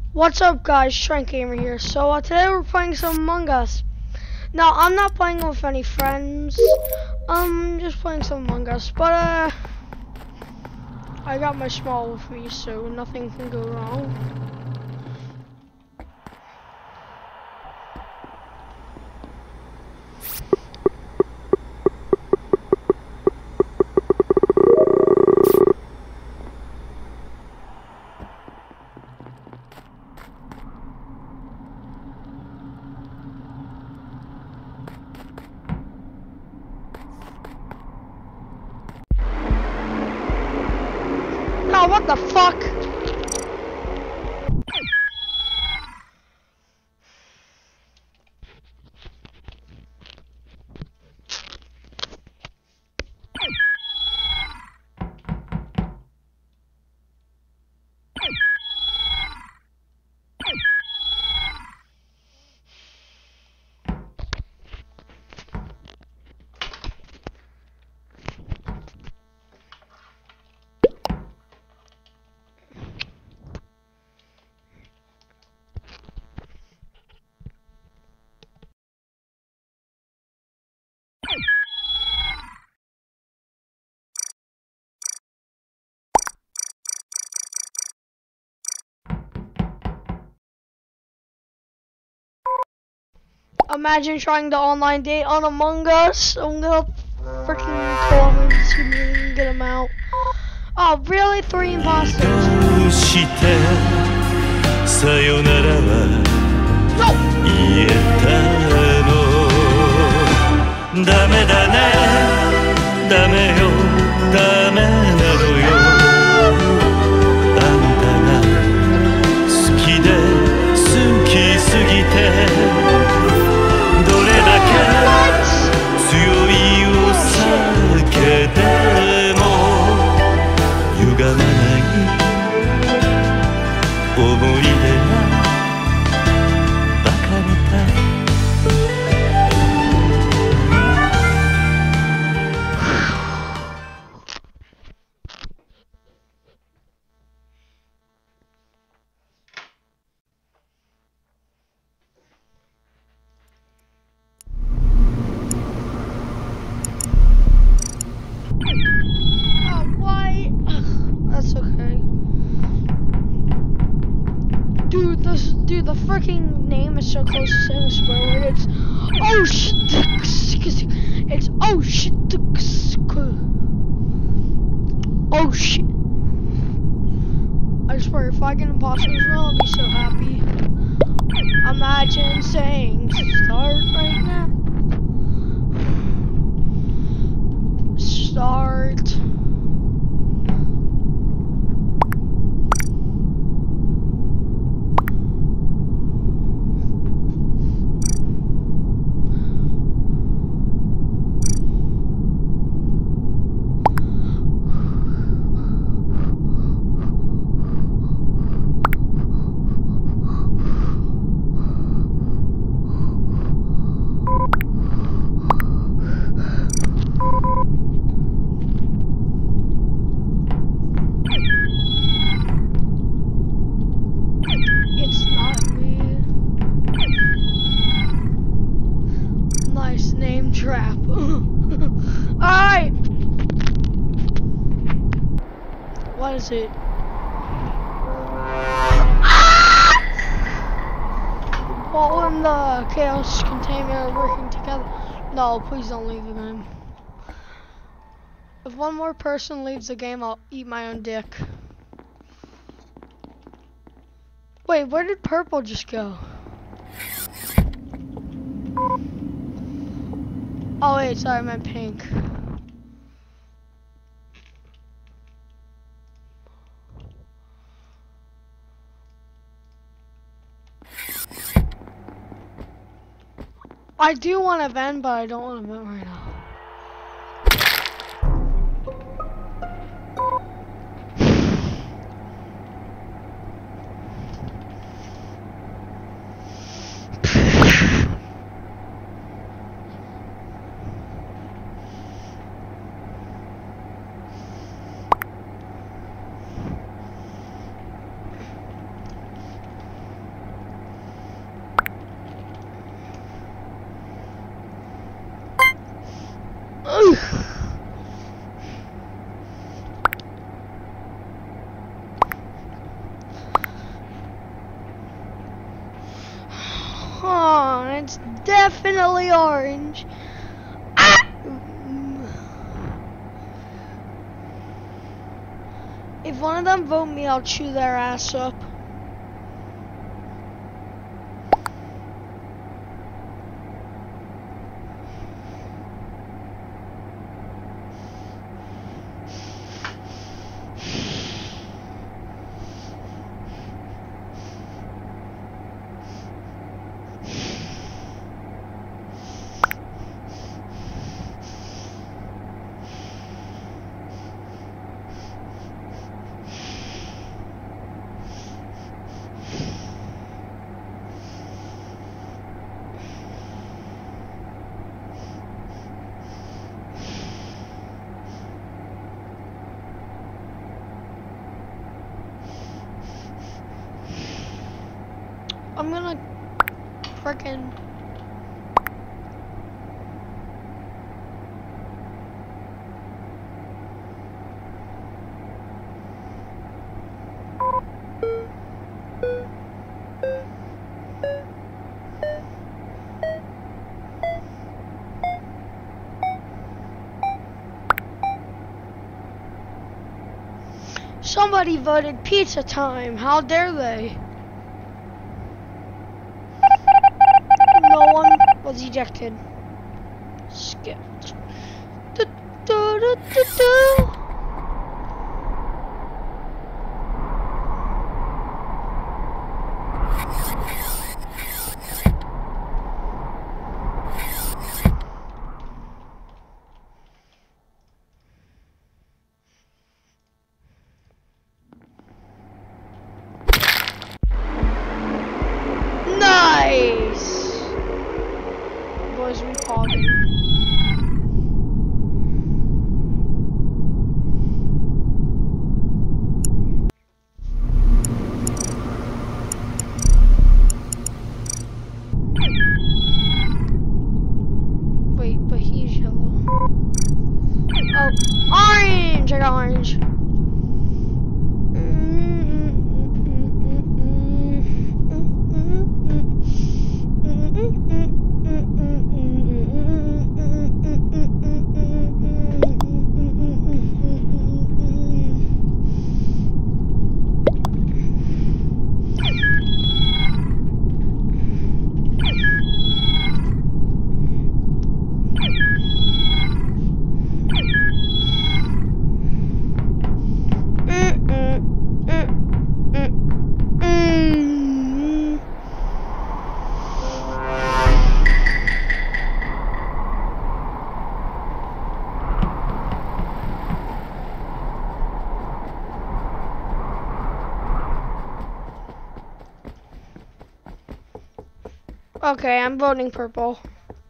What's up guys, Trent Gamer here. So today we're playing some Among Us. Now I'm not playing with any friends. Just playing some Among Us. But I got my small with me, so nothing can go wrong. Oh, what the fuck? Imagine trying to online date on Among Us. I'm gonna freaking call him and see if we can get him out. Oh, really? 3 imposters. Dude, the freaking name is so close to saying a swear word. It's oh shit. It's oh shit. Oh shit. I swear, if I get imposter as well, I'll be so happy. Imagine saying start right now. Start. Trap. Alright! What is it? All in the chaos container working together. No, please don't leave the game. If one more person leaves the game, I'll eat my own dick. Wait, where did purple just go? Oh wait, sorry, I meant pink. I do want to vent, but I don't want to vent right now. It's definitely orange. Ah! If one of them vote me, I'll chew their ass up. I'm gonna frickin' somebody voted pizza time. How dare they? No one was ejected. Skipped. Du, du, du, du, du. Nice! Boys, we pogging. Wait, but he's yellow. Oh, orange! I got orange. Okay, I'm voting purple.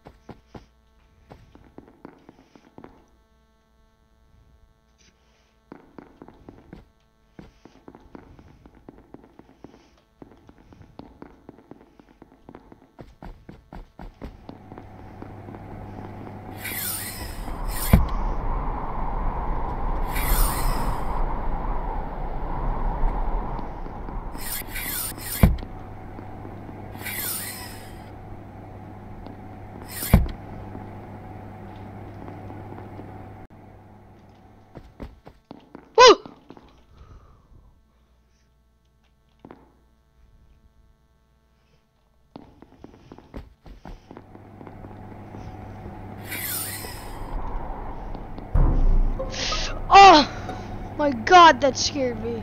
Oh my god, that scared me.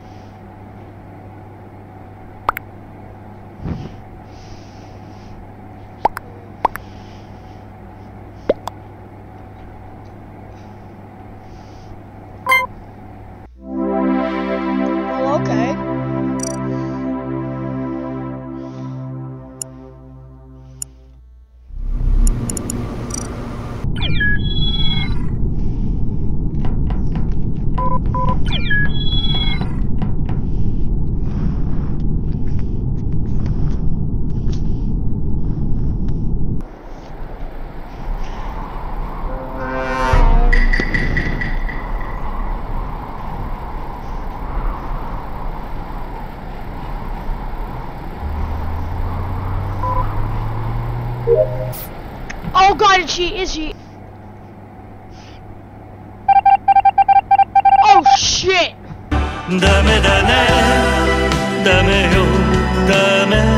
Well, okay. god, is she? Oh shit! ダメだねダメよダメ